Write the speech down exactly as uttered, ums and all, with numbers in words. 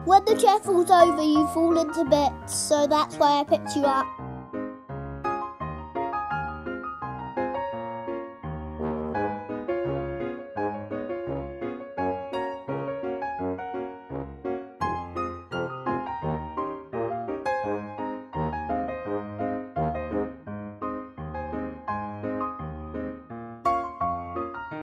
When the chair falls over, you fall into bits, so that's why I picked you up.